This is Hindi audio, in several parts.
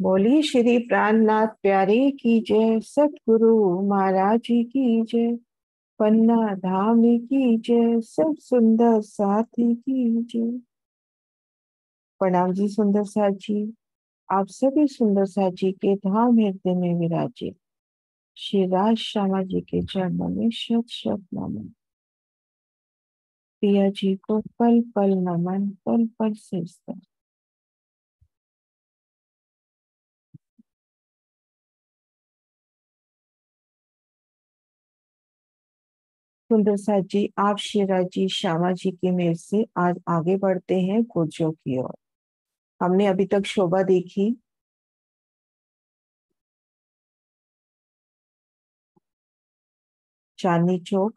बोलिए श्री प्राणनाथ प्यारे की जय, सतगुरु महाराज जी की जय, पन्ना धाम की जय, सब सुंदर साथी की जय। प्रणाम जी सुंदर साथ जी। आप सभी सुंदर साथ जी के धाम हृदय में विराजे श्री राज श्यामा जी के चरणों में शत शत नमन। पिया जी को पल पल नमन, पल पल सिर। सुंदर साथ जी, आप शिवराज जी श्यामा जी की मेल से आज आगे बढ़ते हैं गुर्जों की ओर। हमने अभी तक शोभा देखी, चांदनी चौक,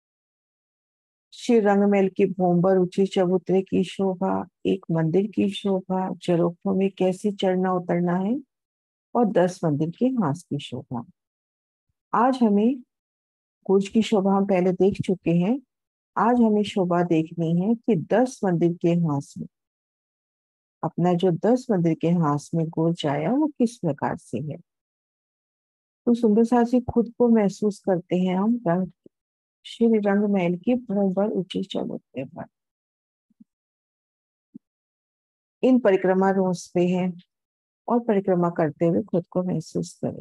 श्री रंगमहल की भोंबर ऊंची चबूतरे की शोभा, एक मंदिर की शोभा, झरोखों में कैसे चढ़ना उतरना है, और 10 मंदिर के हास की शोभा। आज हमें गुर्ज की शोभा हम पहले देख चुके हैं। आज हमें शोभा देखनी है कि 10 मंदिर के हास में अपना जो 10 मंदिर के हास में गुर्ज आया वो किस प्रकार से है। तो सुंदर साथ से खुद को महसूस करते हैं हम श्री रंगमहल की भूमर ऊंची चबूतरे पर। इन परिक्रमा रोज पे हैं और परिक्रमा करते हुए खुद को महसूस करें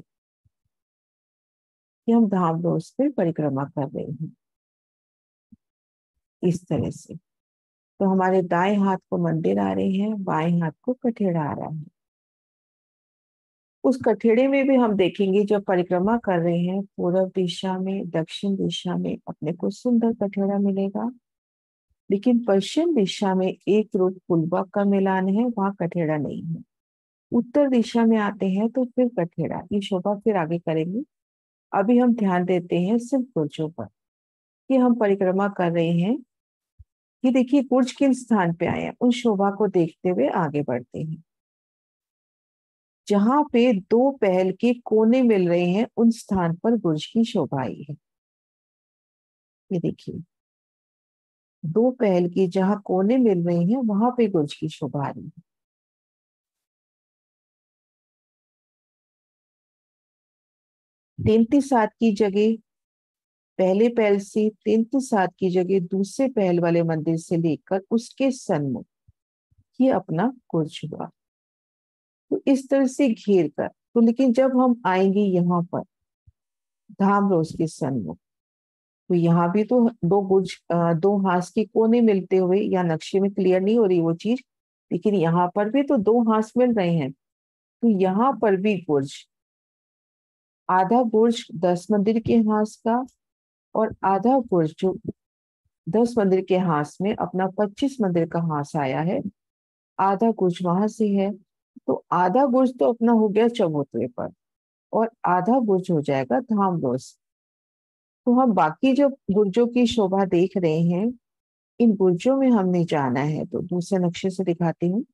कि हम धाम रोज पे परिक्रमा कर रहे हैं। इस तरह से तो हमारे दाएं हाथ को मंदिर आ रहे हैं, बाएं हाथ को कठेड़ा आ रहा है। उस कठेड़े में भी हम देखेंगे जब परिक्रमा कर रहे हैं, पूर्व दिशा में दक्षिण दिशा में अपने को सुंदर कठेड़ा मिलेगा, लेकिन पश्चिम दिशा में एक रूप फुलबा का मिलान है, वहां कठेड़ा नहीं है। उत्तर दिशा में आते हैं तो फिर कठेड़ा, ये शोभा फिर आगे करेंगे। अभी हम ध्यान देते हैं सिर्फ गुर्जों पर कि हम परिक्रमा कर रहे हैं कि देखिए गुर्ज किन स्थान पे आए हैं, उन शोभा को देखते हुए आगे बढ़ते हैं। जहां पे दो पहल के कोने मिल रहे हैं उन स्थान पर गुर्ज की शोभा आई है। ये देखिए दो पहल की जहां कोने मिल रहे हैं वहां पे गुर्ज की शोभा आ रही है। 33 हाथ की जगह पहले पहल से, 33 हाथ की जगह दूसरे पहल वाले मंदिर से लेकर उसके सन्मुख ये अपना गुर्ज हुआ। तो इस तरह से घेर कर, तो लेकिन जब हम आएंगे यहाँ पर धाम रोज के सन्मुख, तो यहाँ भी तो दो गुर्ज, दो हाथ के कोने मिलते हुए, या नक्शे में क्लियर नहीं हो रही वो चीज, लेकिन यहाँ पर भी तो दो हाथ मिल रहे हैं। तो यहाँ पर भी गुर्ज, आधा गुर्ज 10 मंदिर के हाथ का, और आधा गुर्ज जो 10 मंदिर के हाथ में अपना 25 मंदिर का हाथ आया है, आधा गुर्ज वहां से है। तो आधा गुर्ज तो अपना हो गया चबूतरे पर, और आधा गुर्ज हो जाएगा धाम रोज। तो हम बाकी जो गुर्जों की शोभा देख रहे हैं, इन गुर्जों में हमने जाना है। तो दूसरे नक्शे से दिखाती हूँ।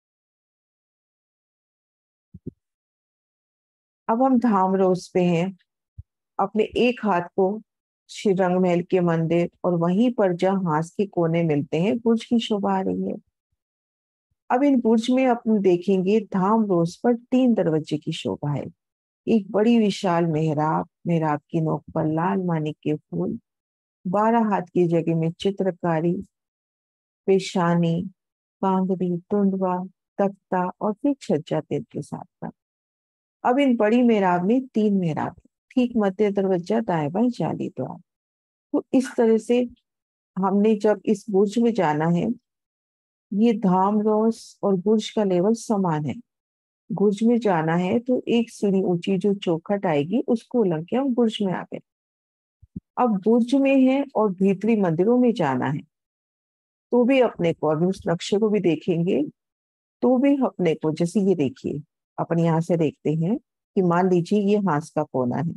अब हम धाम रोज पे हैं। अपने एक हाथ को श्री रंगमहल के मंदिर, और वहीं पर जहाँ हाथ के कोने मिलते हैं गुर्ज की शोभा आ रही है। अब इन बुर्ज में अपन देखेंगे धाम रोज पर 3 दरवाजे की शोभा है। एक बड़ी विशाल मेहराब, मेहराब की नोक पर लाल मानिक के फूल, 12 हाथ की जगह में चित्रकारी, पेशानी, कांगरी, टुंडवा, तख्ता और फिर छज्जा तेल के साथ का। अब इन बड़ी मेहराब में 3 मेहराब है। ठीक मध्य दरवाजा, दाएं बाएं जाली द्वार। तो इस तरह से हमने जब इस बुर्ज में जाना है, ये धाम रोज और बुर्ज का लेवल समान है। बुर्ज में जाना है तो एक सीढ़ी ऊंची जो चौखट आएगी उसको उलंघ के हम बुर्ज में आ गए। अब बुर्ज में है और भीतरी मंदिरों में जाना है, तो भी अपने को, अभी उस नक्शे को भी देखेंगे, तो भी अपने को, जैसे ये देखिए, अपन यहाँ से देखते हैं कि मान लीजिए ये हाथ का कोना है।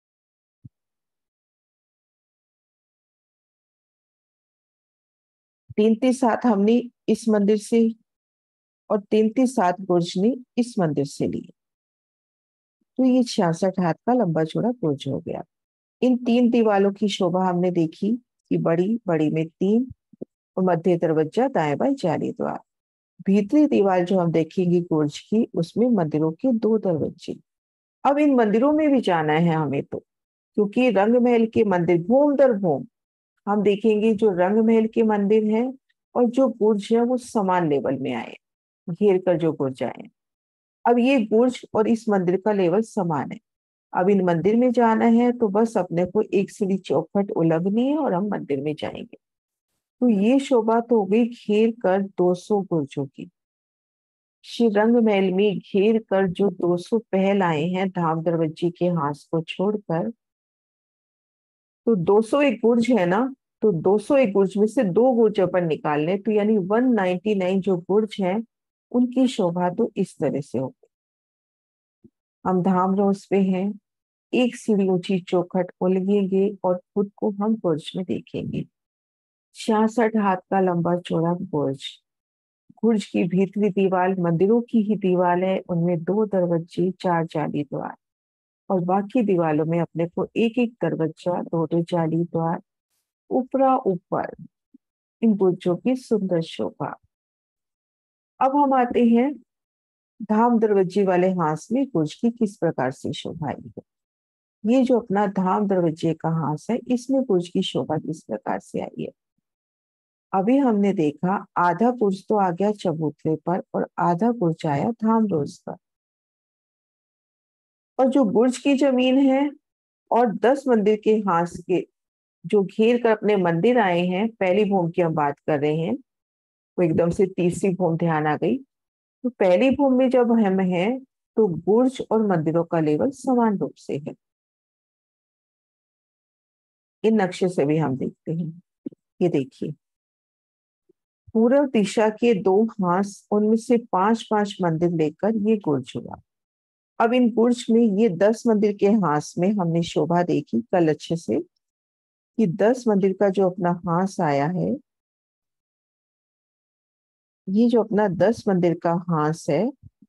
33 हाथ हमने इस मंदिर से, और 33 हाथ बुर्ज ने इस मंदिर से लिए। तो ये 66 हाथ का लंबा चौड़ा बुर्ज हो गया। इन 3 दीवालों की शोभा हमने देखी कि बड़ी बड़ी में 3, और मध्य दरवाजा, दाएं बाएं जाली द्वार। भीतरी दीवार जो हम देखेंगे बुर्ज की, उसमें मंदिरों के दो दरवाजे। अब इन मंदिरों में भी जाना है हमें, तो क्योंकि रंग महल के मंदिर भूम दर भूम हम देखेंगे, जो रंग महल के मंदिर हैं और जो बुर्ज है वो समान लेवल में आए, घेर कर जो बुर्ज आए। अब ये बुर्ज और इस मंदिर का लेवल समान है। अब इन मंदिर में जाना है तो बस अपने को एक सीढ़ी चौखट उलंघनी है और हम मंदिर में जाएंगे। तो ये शोभा तो हो गई घेर कर 200 बुर्जों की। श्री रंग महल में घेर कर जो 200 पहल आए हैं धाम दरवाजे के हाथ को छोड़कर, तो 201 बुर्ज है ना, तो 201 बुर्ज में से दो बुर्ज अपन निकाल लें तो यानी 199 जो बुर्ज हैं उनकी शोभा तो इस तरह से हो। हम धाम रोज पे हैं, एक सीढ़ी ऊंची चौखट उलगेंगे और खुद को हम बुर्ज में देखेंगे। 66 हाथ का लंबा चौड़ा बुर्ज। बुर्ज की भीतरी दीवार मंदिरों की ही दीवार है, उनमें दो दरवाजे, चार जाली द्वार, और बाकी दीवारों में अपने को एक एक दरवाजा, दो दो जाली द्वार, ऊपरा ऊपर इन बुर्जों की सुंदर शोभा। अब हम आते हैं धाम दरवाजे वाले हांस में बुर्ज की किस प्रकार से शोभा आई है। ये जो अपना धाम दरवाजे का हांस है, इसमें बुर्ज की शोभा किस प्रकार से आई है। अभी हमने देखा आधा बुर्ज तो आ गया चबूतरे पर और आधा बुर्ज आया धाम रोज पर। और जो बुर्ज की जमीन है और 10 मंदिर के हांस के जो घेर कर अपने मंदिर आए हैं, पहली भूमि की हम बात कर रहे हैं, वो एकदम से तीसरी भूमि ध्यान आ गई। तो पहली भूमि में जब हम हैं तो बुर्ज और मंदिरों का लेवल समान रूप से है। इन नक्शे से भी हम देखते हैं, ये देखिए पूर्व दिशा के दो हांस, उनमें से 5-5 मंदिर लेकर ये बुर्ज हुआ। अब इन बुर्ज में ये 10 मंदिर के हांस में हमने शोभा देखी कल अच्छे से, कि 10 मंदिर का जो अपना हांस आया है, ये जो अपना 10 मंदिर का हांस है,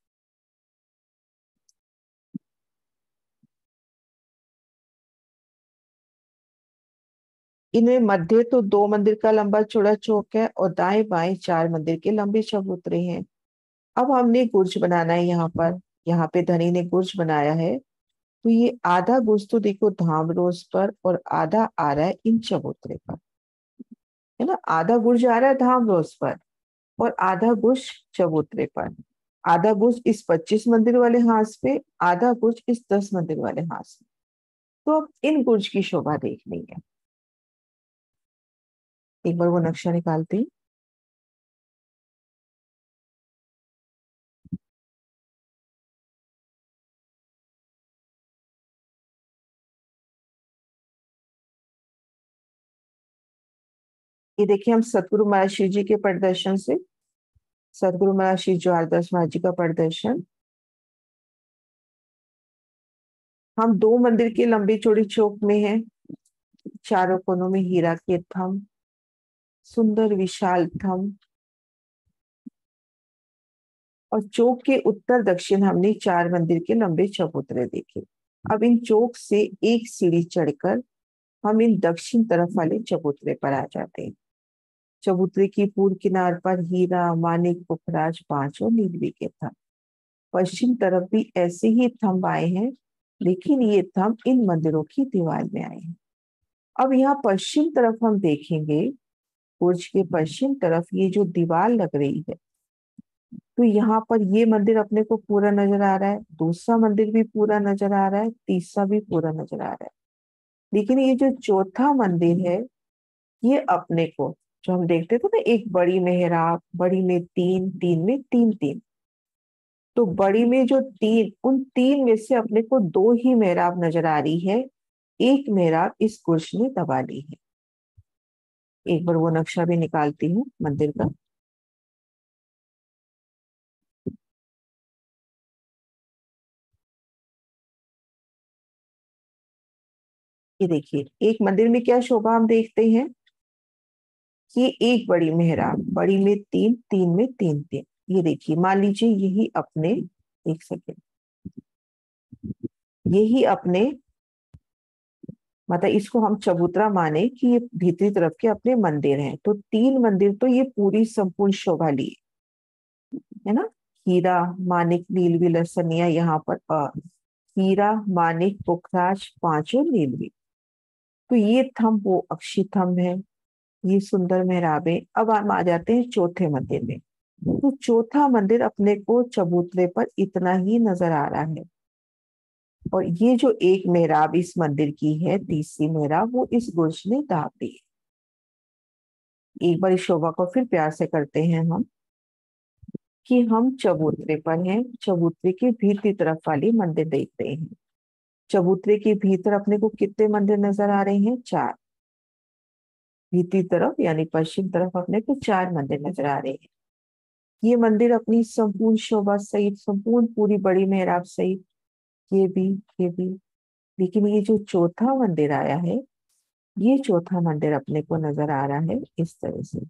इनमें मध्य तो 2 मंदिर का लंबा चौड़ा चौक है और दाएं बाएं 4 मंदिर के लंबे चबूतरे हैं। अब हमने गुर्ज बनाना है यहाँ पर, यहाँ पे धनी ने गुर्ज बनाया है। तो ये आधा गुर्ज तो देखो धाम रोज पर और आधा आ रहा है इन चबूतरे पर, है ना। आधा गुर्ज आ रहा है धाम रोज पर और आधा गुर्ज चबूतरे पर। आधा गुर्ज इस 25 मंदिर वाले हाथ पे, आधा गुर्ज इस 10 मंदिर वाले हाथ पे। तो अब इन गुर्ज की शोभा देखनी है। एक बार वो नक्शा निकालते हैं। ये देखिए हम सतगुरु महाराज शिव जी के प्रदर्शन से, सतगुरु महाराज श्री ज्वारदास महाराज जी का प्रदर्शन। हम दो मंदिर के लंबी चौड़ी चौक में हैं, चारों कोनों में हीरा के थंब, सुंदर विशाल थंब, और चौक के उत्तर दक्षिण हमने 4 मंदिर के लंबे चबूतरे देखे। अब इन चौक से एक सीढ़ी चढ़कर हम इन दक्षिण तरफ वाले चबूतरे पर आ जाते हैं। चबूतरे की पूर्व किनार पर हीरा, मानिक, पुखराज, पांच और नीलवी के थंब। पश्चिम तरफ भी ऐसे ही थंब आए हैं, लेकिन ये थंब इन मंदिरों की दीवार में आए हैं। अब यहाँ पश्चिम तरफ हम देखेंगे, बुर्ज के पश्चिम तरफ ये जो दीवार लग रही है, तो यहाँ पर ये मंदिर अपने को पूरा नजर आ रहा है, दूसरा मंदिर भी पूरा नजर आ रहा है, तीसरा भी पूरा नजर आ रहा है। लेकिन ये जो चौथा मंदिर है, ये अपने को, जो हम देखते थे ना एक बड़ी मेहराब, बड़ी में तीन, तीन में तीन तीन, तो बड़ी में जो तीन, उन तीन में से अपने को दो ही मेहराब नजर आ रही है, एक मेहराब इस कुर्श ने दबा ली है। एक बार वो नक्शा भी निकालती हूँ मंदिर का। ये देखिए एक मंदिर में क्या शोभा हम देखते हैं, कि एक बड़ी मेहराब, बड़ी में तीन, तीन में तीन तीन। ये देखिए मान लीजिए यही अपने, एक सेकेंड, यही अपने, मतलब इसको हम चबूतरा माने कि ये भीतरी तरफ के अपने मंदिर हैं, तो तीन मंदिर तो ये पूरी संपूर्ण शोभा लिए। है ना। हीरा, मानिक, नीलवी, लसनिया, यहाँ पर हीरा, मानिक, पुखराज, पांचों नीलवी। तो ये थंब वो अक्षी थंब है, ये सुंदर मेहराबे। अब हम आ जाते हैं चौथे मंदिर में। तो चौथा मंदिर अपने को चबूतरे पर इतना ही नजर आ रहा है। और ये जो एक मेहराब इस मंदिर की है, तीसरी मेहराब, वो इस बुर्ज ने दाब दी है। एक बार इस शोभा को फिर प्यार से करते हैं हम, कि हम चबूतरे पर हैं। चबूतरे के भीतरी तरफ वाली मंदिर देखते हैं। चबूतरे के भीतर अपने को कितने मंदिर नजर आ रहे हैं? चार। भीतरी तरफ यानी पश्चिम तरफ अपने को चार मंदिर नजर आ रहे हैं। ये मंदिर अपनी संपूर्ण शोभा सहित, संपूर्ण पूरी बड़ी मेहराब सहित, ये भी, ये भी। लेकिन ये जो चौथा मंदिर आया है, ये चौथा मंदिर अपने को नजर आ रहा है इस तरह से,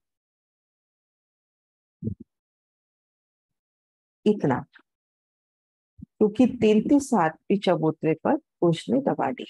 इतना। क्योंकि 33 चबूतरे पर उसने दबा दी।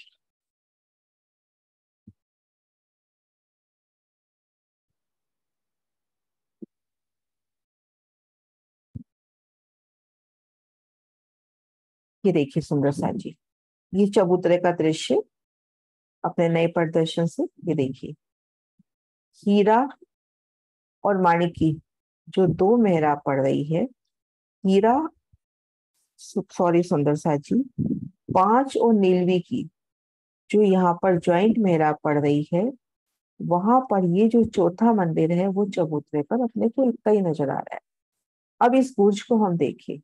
ये देखिए सुंदर सा जी, ये चबूतरे का दृश्य अपने नए प्रदर्शन से। ये देखिए, हीरा और माणिक की जो दो मेहराब पड़ रही है, हीरा, सॉरी सुंदर सा जी, पांच और नीलवी की जो यहाँ पर ज्वाइंट मेहराब पड़ रही है, वहां पर ये जो चौथा मंदिर है वो चबूतरे पर अपने को इतना ही नजर आ रहा है। अब इस बुर्ज को हम देखें।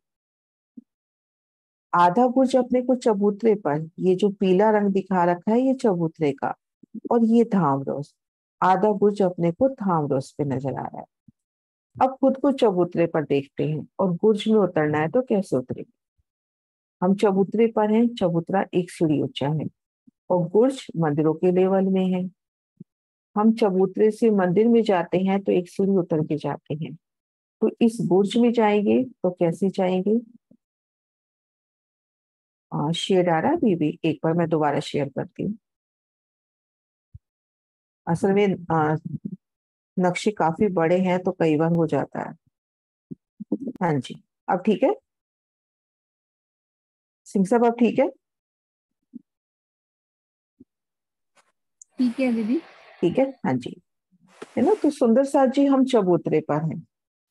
आधा बुर्ज अपने को चबूतरे पर, ये जो पीला रंग दिखा रखा है ये चबूतरे का, और ये धामरोस। आधा बुर्ज अपने को धामरोस पे नजर आ रहा है। अब खुद को चबूतरे पर देखते हैं, और बुर्ज में उतरना है तो कैसे उतरेंगे? हम चबूतरे पर हैं, चबूतरा एक सीढ़ी ऊंचा है, और बुर्ज मंदिरों के लेवल में है। हम चबूतरे से मंदिर में जाते हैं तो एक सीढ़ी उतर के जाते हैं। तो इस बुर्ज में जाएंगे तो कैसे जाएंगे? शेयर आ रहा है बीबी, एक बार मैं दोबारा शेयर करती हूँ। असल में नक्शे काफी बड़े हैं तो कई बार हो जाता है। हाँ जी, अब ठीक है सिंह साहब, अब ठीक है? ठीक है दीदी। ठीक है, हाँ जी। है ना, तो सुंदर साथ जी हम चबूतरे पर हैं।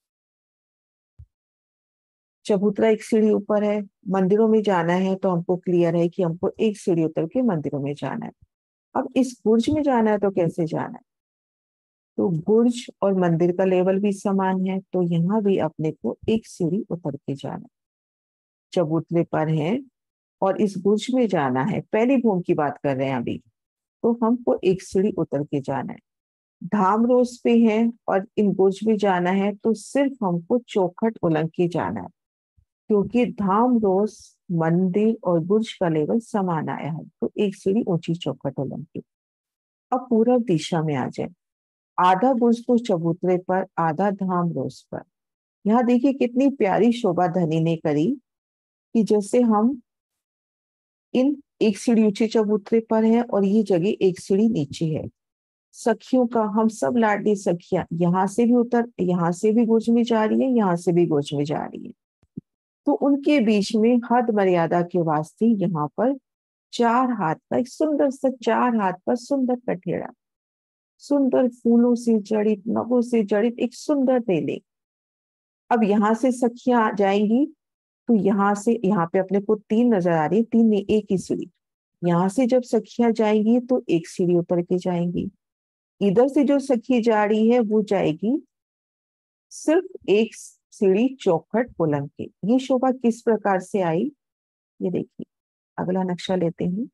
चबूतरा एक सीढ़ी ऊपर है। मंदिरों में जाना है तो हमको क्लियर है कि हमको एक सीढ़ी उतर के मंदिरों में जाना है। अब इस बुर्ज में जाना है तो कैसे जाना है? तो बुर्ज और मंदिर का लेवल भी समान है, तो यहाँ भी अपने को एक सीढ़ी उतर के जाना है। चबूतरे पर है और इस बुर्ज में जाना है, पहली भूमि की बात कर रहे हैं अभी, तो हमको एक सीढ़ी उतर के जाना है। धाम रोज पे है और इन बुर्ज में जाना है तो सिर्फ हमको चौखट उलंग के जाना है, क्योंकि धाम रोज, मंदिर और बुर्ज का लेवल समान आया है, तो एक सीढ़ी ऊंची चौखट उलंग के। अब पूरब दिशा में आ जाए। आधा बुर्ज तो चबूतरे पर, आधा धाम रोज पर। यहाँ देखिए कितनी प्यारी शोभा धनी ने करी, कि जैसे हम इन एक सीढ़ी ऊंचे चबूतरे पर है और ये जगह एक सीढ़ी नीचे है। सखियों का, हम सब लाडली सखियां यहाँ से भी उतर, यहाँ से भी गोच में जा रही है, यहाँ से भी गोच में जा रही है। तो उनके बीच में हद मर्यादा के वास्ते यहाँ पर 4 हाथ का एक सुंदर सा, 4 हाथ का सुंदर कठेड़ा, सुंदर फूलों से जड़ित, नगों से जड़ित एक सुंदर बेले। अब यहाँ से सखियां जाएंगी तो यहाँ से, यहाँ पे अपने को 3 नजर आ रही है, 3 में एक ही सीढ़ी। यहाँ से जब सखियां जाएंगी तो एक सीढ़ी उतर के जाएंगी। इधर से जो सखी जा रही है वो जाएगी सिर्फ एक सीढ़ी चौखट बुलंद के। ये शोभा किस प्रकार से आई, ये देखिए। अगला नक्शा लेते हैं।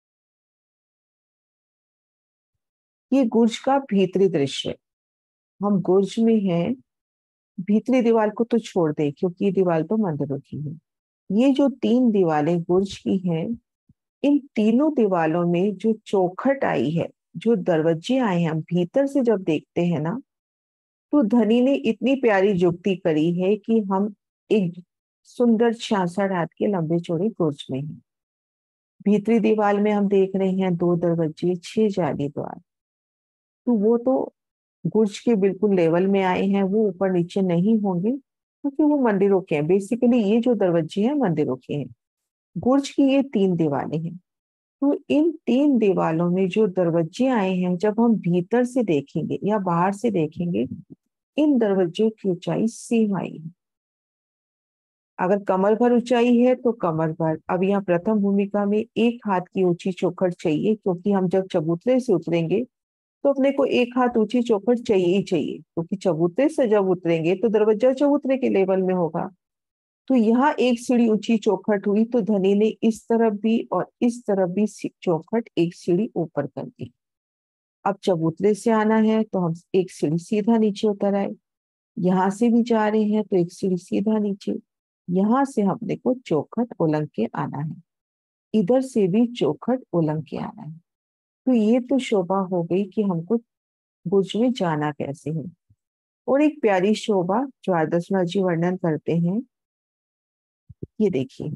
ये गुर्ज का भीतरी दृश्य। हम गुर्ज में हैं, भीतरी दीवार को तो छोड़ दे क्योंकि ये दीवार तो मंदिरों की है। ये जो 3 दीवारें गुर्ज की हैं, इन तीनों दीवारों में जो चौखट आई है, जो दरवाजे आए हैं, हम भीतर से जब देखते हैं ना, तो धनी ने इतनी प्यारी जुक्ति करी है कि हम एक सुंदर 66 हाथ के लंबे चौड़े गुर्ज में हैं। भीतरी दीवार में हम देख रहे हैं 2 दरवाजे, 6 जाली द्वार। तो वो तो गुर्ज के बिल्कुल लेवल में आए हैं, वो ऊपर नीचे नहीं होंगे। क्योंकि वो मंदिरों के हैं। बेसिकली ये जो दरवाजे हैं मंदिरों के हैं। बुर्ज की ये 3 दीवारें हैं। तो इन 3 दीवारों में जो दरवाजे आए हैं, जब हम भीतर से देखेंगे या बाहर से देखेंगे, इन दरवाजों की ऊंचाई सेम आई है। अगर कमर भर ऊंचाई है तो कमर भर। अब यहाँ प्रथम भूमिका में 1 हाथ की ऊंची चौखट चाहिए, क्योंकि हम जब चबूतरे से उतरेंगे तो अपने को 1 हाथ ऊंची चौखट चाहिए ही चाहिए, क्योंकि चबूतरे से जब उतरेंगे तो दरवाजा चबूतरे के लेवल में होगा। तो यहाँ एक सीढ़ी ऊंची चौखट हुई, तो धनी ने इस तरफ भी और इस तरफ भी चौखट एक सीढ़ी ऊपर कर दी। अब चबूतरे से आना है तो हम एक सीढ़ी सीधा नीचे उतर आए। यहाँ से भी जा रहे हैं तो एक सीढ़ी सीधा नीचे। यहाँ से हमने को चौखट उलंग के आना है, इधर से भी चौखट उलंग के आना है। तो ये तो शोभा हो गई कि हमको बुर्ज में जाना कैसे है। और एक प्यारी शोभा जो आदर्शनाथ जी वर्णन करते हैं, ये देखिए।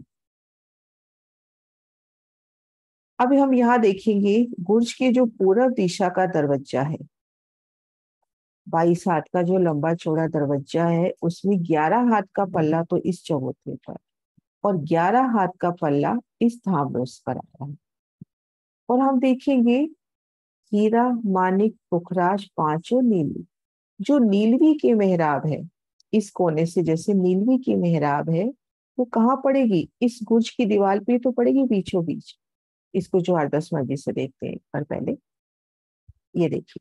अब हम यहाँ देखेंगे बुर्ज के जो पूर्व दिशा का दरवाजा है, 22 हाथ का जो लंबा चौड़ा दरवाजा है, उसमें 11 हाथ का पल्ला तो इस चबूतरे पर और 11 हाथ का पल्ला इस धामरोस पर आ रहा है। और हम देखेंगे हीरा, मानिक, पुखराज, पांचों नीलवी। जो नीलवी की मेहराब है, इस कोने से जैसे नीलवी की मेहराब है, वो कहाँ पड़ेगी? इस गुर्ज की दीवार पे तो पड़ेगी बीचों बीच। इसको जो आदर्श मर्जी से देखते हैं एक बार पहले, ये देखिए।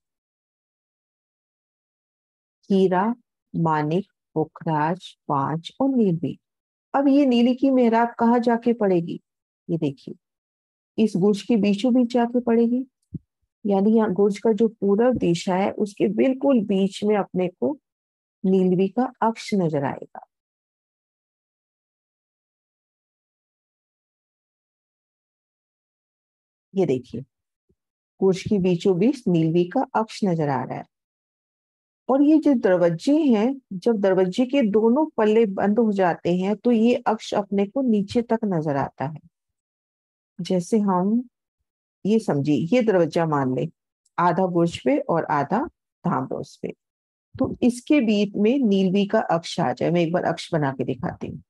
हीरा, मानिक, पुखराज, पांच और नीलवी। अब ये नीली की मेहराब कहाँ जाके पड़ेगी? ये देखिए, इस गुर्ज के बीचों बीच जाके पड़ेगी। यानी यहाँ गुर्ज का जो पूर्व दिशा है उसके बिल्कुल बीच में अपने को नीलवी का अक्ष नजर आएगा। ये देखिए, गुर्ज के बीचों बीच नीलवी का अक्ष नजर आ रहा है। और ये जो दरवाजे हैं, जब दरवाजे के दोनों पल्ले बंद हो जाते हैं तो ये अक्ष अपने को नीचे तक नजर आता है। जैसे हम ये समझिए, ये दरवाजा मान ले, आधा बुर्ज पे और आधा धामरोस पे। तो इसके बीच में नीलवी का अक्ष आ जाए। मैं एक बार अक्ष बना के दिखाती हूँ।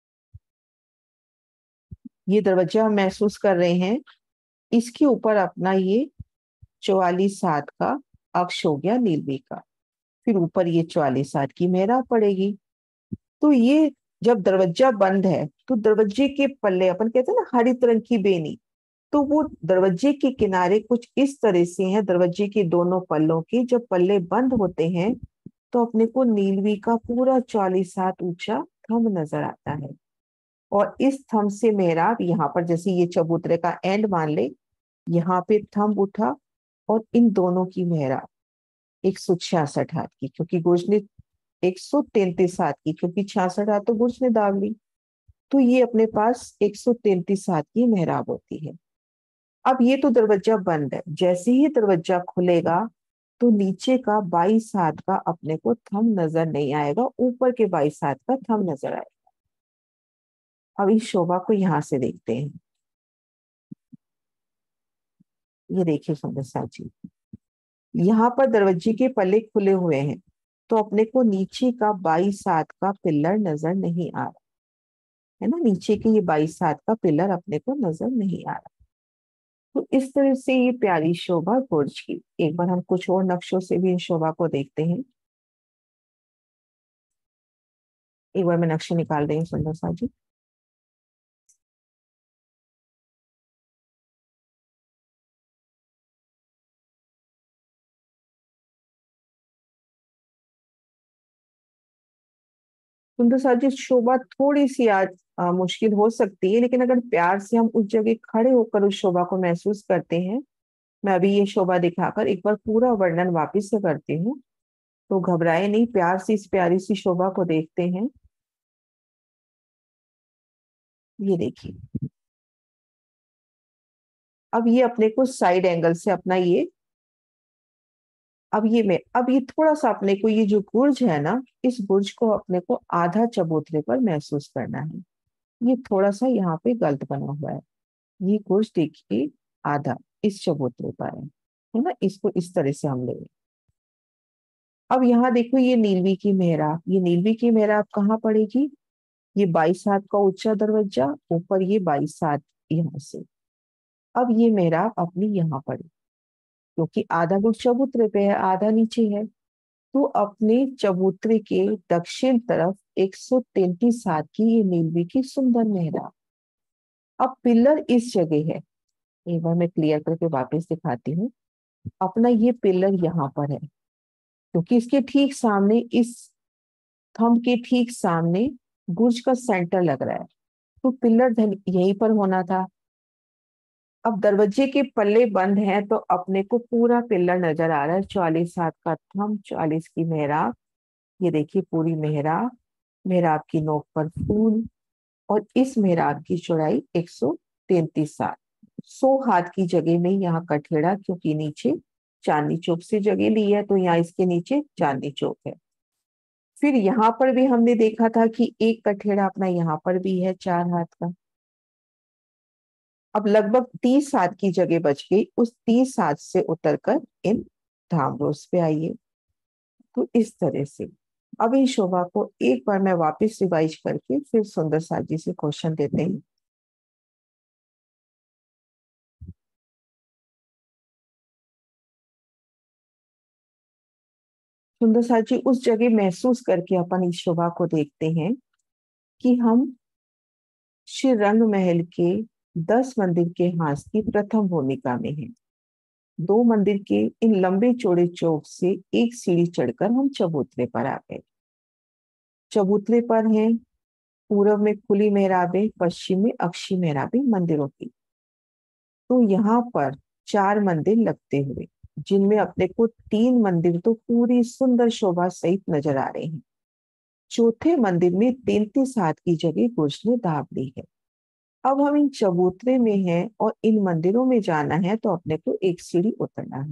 ये दरवाजा हम महसूस कर रहे हैं, इसके ऊपर अपना ये 44 हाथ का अक्ष हो गया नीलवी का। फिर ऊपर ये 44 हाथ की मेहराब पड़ेगी। तो ये जब दरवाजा बंद है तो दरवाजे के पल्ले, अपन कहते हैं ना हरित रंग की बेनी, तो वो दरवाजे के किनारे कुछ इस तरह से हैं। दरवाजे के दोनों पल्लों के जब पल्ले बंद होते हैं तो अपने को नीलवी का पूरा 40 हाथ ऊंचा थंब नजर आता है। और इस थंब से मेहराब यहाँ पर, जैसे ये चबूतरे का एंड मान ले, यहाँ पे थंब उठा और इन दोनों की मेहराब 166 हाथ की, क्योंकि गुर्ज ने 133 हाथ की, क्योंकि 66 हाथ तो गुर्ज ने दाब ली। तो ये अपने पास 133 हाथ की मेहराब होती है। अब ये तो दरवाजा बंद है, जैसे ही दरवाजा खुलेगा तो नीचे का 22 हाथ का अपने को थंब नजर नहीं आएगा, ऊपर के 22 हाथ का थंब नजर आएगा। अब इस शोभा को यहां से देखते हैं। ये देखिए सुंदर सा जी, यहाँ पर दरवाजे के पल्ले खुले हुए हैं तो अपने को नीचे का 22 हाथ का पिलर नजर नहीं आ रहा है ना। नीचे के ये 22 हाथ का पिलर अपने को नजर नहीं आ रहा। तो इस तरह से ये प्यारी शोभा बुर्ज की। एक बार हम कुछ और नक्शों से भी इन शोभा को देखते हैं। एक बार मैं नक्शे निकाल रही हूँ सुंदर सा जी। सुंदर सा जी, शोभा थोड़ी सी आज मुश्किल हो सकती है, लेकिन अगर प्यार से हम उस जगह खड़े होकर उस शोभा को महसूस करते हैं। मैं अभी ये शोभा दिखाकर एक बार पूरा वर्णन वापिस से करती हूँ, तो घबराए नहीं, प्यार से इस प्यारी सी शोभा को देखते हैं। ये देखिए, अब ये अपने को साइड एंगल से अपना ये, अब ये थोड़ा सा अपने को ये जो बुर्ज है ना, इस बुर्ज को अपने को आधा चबूतरे पर महसूस करना है। ये थोड़ा सा यहाँ पे गलत बना हुआ है। ये बुर्ज देखिए, आधा इस चबूतरे पर है ना। इसको इस तरह से हम लेंगे। अब यहाँ देखो ये नीलवी की मेहराब, ये नीलवी की मेहराब कहाँ पड़ेगी? ये 22 हाथ का ऊंचा दरवाजा, ऊपर ये 22 हाथ यहाँ से। अब ये मेहराब अपनी यहाँ पड़ी, क्योंकि आधा गुण चबूतरे पे है, आधा नीचे है। तो अपने चबूतरे के दक्षिण तरफ 133 हाथ की ये नीलवी की सुंदर मेहराब। अब पिलर इस जगह है, एक बार मैं क्लियर करके वापस दिखाती हूँ। अपना ये पिलर यहाँ पर है, क्योंकि इसके ठीक सामने, इस थंब के ठीक सामने गुर्ज का सेंटर लग रहा है, तो पिलर धन यहीं पर होना था। अब दरवाजे के पल्ले बंद हैं, तो अपने को पूरा पिलर नजर आ रहा है। 44 हाथ का थंब, 44 की मेहराब, ये देखिए पूरी मेहराब, मेहराब की नोक पर फूल, और इस मेहराब की चौड़ाई 133 हाथ। 100 हाथ की जगह में यहाँ कठेड़ा, क्योंकि नीचे चांदनी चौक से जगह ली है, तो यहाँ इसके नीचे चांदनी चौक है। फिर यहाँ पर भी हमने देखा था कि एक कठेड़ा अपना यहाँ पर भी है 4 हाथ का। अब लगभग 30 हाथ की जगह बच गई, उस 30 हाथ से उतरकर इन धामरोस पे आइए। तो इस तरह से अब इन शोभा को एक बार मैं वापस रिवाइज करके फिर सुंदर साथ जी से क्वेश्चन देते हैं। सुंदर साथ जी, उस जगह महसूस करके अपन इस शोभा को देखते हैं कि हम श्री रंग महल के 10 मंदिर के हास की प्रथम भूमिका में हैं। 2 मंदिर के इन लंबे चौड़े चौक से एक सीढ़ी चढ़कर हम चबूतरे पर आ गए। चबूतरे पर हैं पूर्व में खुली मेहराबें, पश्चिम में अक्षी मेहराबें मंदिरों की। तो यहाँ पर 4 मंदिर लगते हुए, जिनमें अपने को 3 मंदिर तो पूरी सुंदर शोभा सहित नजर आ रहे हैं। चौथे मंदिर में 33 हाथ की जगह गुर्ज ने दाब ली है। अब हम इन चबूतरे में हैं और इन मंदिरों में जाना है, तो अपने को एक सीढ़ी उतरना है।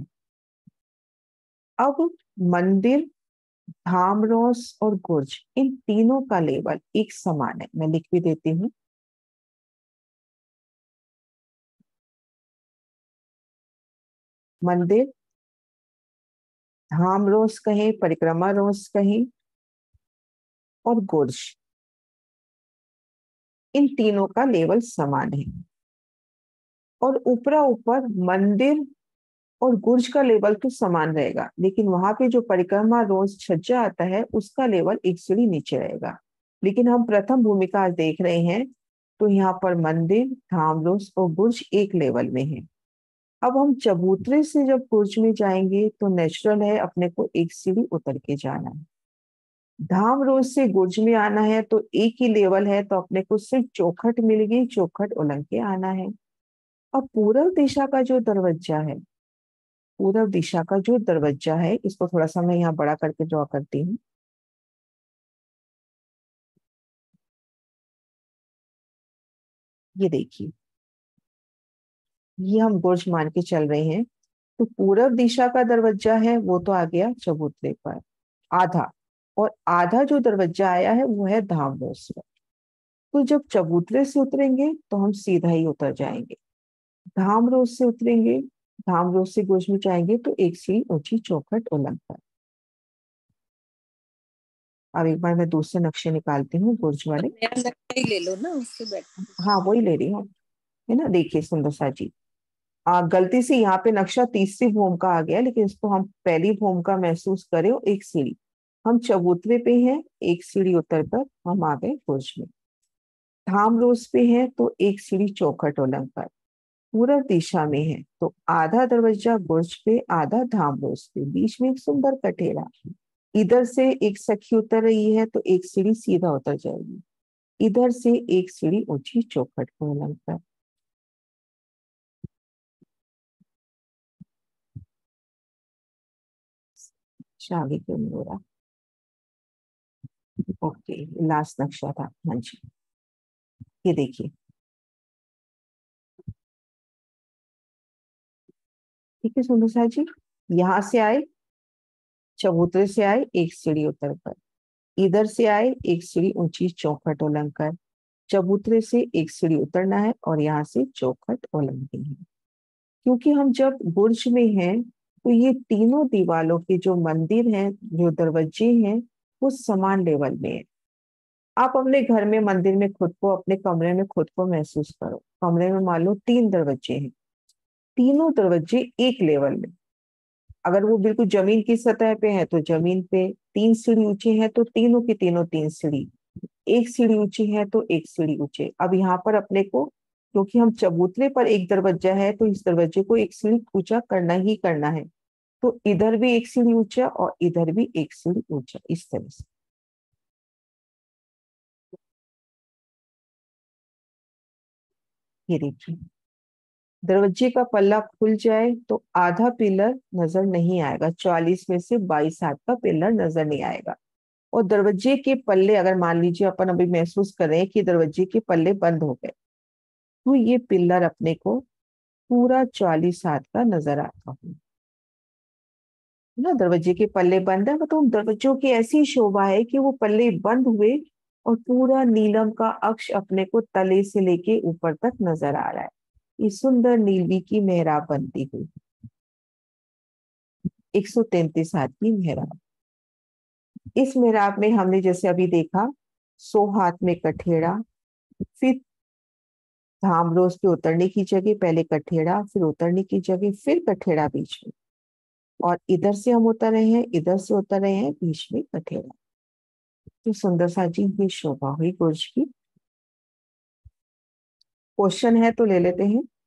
अब मंदिर, धामरोस और गुर्ज, इन तीनों का लेवल एक समान है। मैं लिख भी देती हूँ। मंदिर, धामरोस कहें, परिक्रमा रोस कहें, और गुर्ज, इन तीनों का लेवल समान है। और ऊपरा ऊपर मंदिर और गुर्ज का लेवल तो समान रहेगा, लेकिन वहां पे जो परिक्रमा रोज छज्जा आता है उसका लेवल एक सीढ़ी नीचे रहेगा। लेकिन हम प्रथम भूमिका आज देख रहे हैं, तो यहाँ पर मंदिर, धामरोस और गुर्ज एक लेवल में है। अब हम चबूतरे से जब गुर्ज में जाएंगे, तो नेचुरल है अपने को एक सीढ़ी उतर के जाना है। धामरोज से गुर्ज में आना है तो एक ही लेवल है, तो अपने को सिर्फ चौखट मिल गई, चौखट उलंग के आना है। अब पूर्व दिशा का जो दरवाजा है, पूर्व दिशा का जो दरवाजा है, इसको थोड़ा सा मैं यहाँ बड़ा करके ड्रॉ करती हूँ। ये देखिए, ये हम बुर्ज मान के चल रहे हैं। तो पूर्व दिशा का दरवाजा है वो तो आ गया चबूतरे पर आधा, और आधा जो दरवाजा आया है वो है धामरोस पर। तो जब चबूतरे से उतरेंगे तो हम सीधा ही उतर जाएंगे। धामरोस से उतरेंगे, धामरोस से गुर्ज में जाएंगे, तो एक सीढ़ी ऊंची चौखट उलंग कर। अब एक बार मैं दूसरे नक्शे निकालती हूँ गुर्ज वाले। नया नक्शा ही ले लो ना, उससे बेटर। हाँ वही ले रही हूँ, है ना। देखिए सुंदर सा जी, गलती से यहाँ पे नक्शा तीसरी भूमिका आ गया, लेकिन इसको हम पहली भूमिका महसूस करें। एक सीढ़ी, हम चबूतरे पे हैं, एक सीढ़ी उतरकर हम आ गए बुर्ज में। धाम रोज पे है तो एक सीढ़ी चौखट उलंग पर। पूरब दिशा में है तो आधा दरवाजा बुर्ज पे, आधा धाम रोज पे, बीच में एक सुंदर कठेरा। इधर से एक सखी उतर रही है तो एक सीढ़ी सीधा उतर जाएगी, इधर से एक सीढ़ी ऊंची चौखट को उलंग कर। आगे क्यों नहीं हो रहा? ओके, लास्ट नक्शा था, हाँ जी। ये देखिए, ठीक है सुंदर साह जी, यहाँ से आए, चबूतरे से आए, एक सीढ़ी उतर कर, इधर से आए, एक सीढ़ी ऊंची चौखट उलंग कर, चबूतरे से एक सीढ़ी उतरना है और यहाँ से चौखट उलंघनी है। क्योंकि हम जब बुर्ज में हैं तो ये तीनों दीवालों के जो मंदिर हैं, जो दरवाजे हैं, वो समान लेवल में है। आप अपने घर में मंदिर में खुद को, अपने कमरे में खुद को महसूस करो। कमरे में मान लो 3 दरवाजे हैं, तीनों दरवाजे एक लेवल में। अगर वो बिल्कुल जमीन की सतह पे है तो जमीन पे, 3 सीढ़ी ऊंचे हैं तो तीनों की तीनों 3 सीढ़ी, 1 सीढ़ी ऊंची है तो 1 सीढ़ी ऊंचे। अब यहाँ पर अपने को, क्योंकि हम चबूतरे पर एक दरवाजा है तो इस दरवाजे को 1 सीढ़ी ऊंचा करना ही करना है। तो इधर भी 1 सीढ़ी ऊंचा और इधर भी 1 सीढ़ी ऊंचा, इस तरह से। ये देखिए, दरवाजे का पल्ला खुल जाए तो आधा पिलर नजर नहीं आएगा, 44 में से 22 हाथ का पिलर नजर नहीं आएगा। और दरवाजे के पल्ले, अगर मान लीजिए अपन अभी महसूस कर रहे हैं कि दरवाजे के पल्ले बंद हो गए, तो ये पिलर अपने को पूरा 40 हाथ का नजर आता है ना। दरवाजे के पल्ले बंद है, तो दरवाजों की ऐसी शोभा है कि वो पल्ले बंद हुए और पूरा नीलम का अक्ष अपने को तले से लेके ऊपर तक नजर आ रहा है। ये सुंदर नीलवी की मेहराब बनती हुई, 133 हाथ की मेहराब। इस मेहराब में हमने जैसे अभी देखा, 100 हाथ में कठेड़ा, फिर धामरोज के उतरने की जगह पहले कठेड़ा, फिर उतरने की जगह फिर कठेड़ा बीच में, और इधर से हम उतर रहे हैं, इधर से उतर रहे हैं, बीच में कठेड़ा। तो सुंदर सा जी ये शोभा हुई गुर्ज की। क्वेश्चन है तो ले लेते हैं।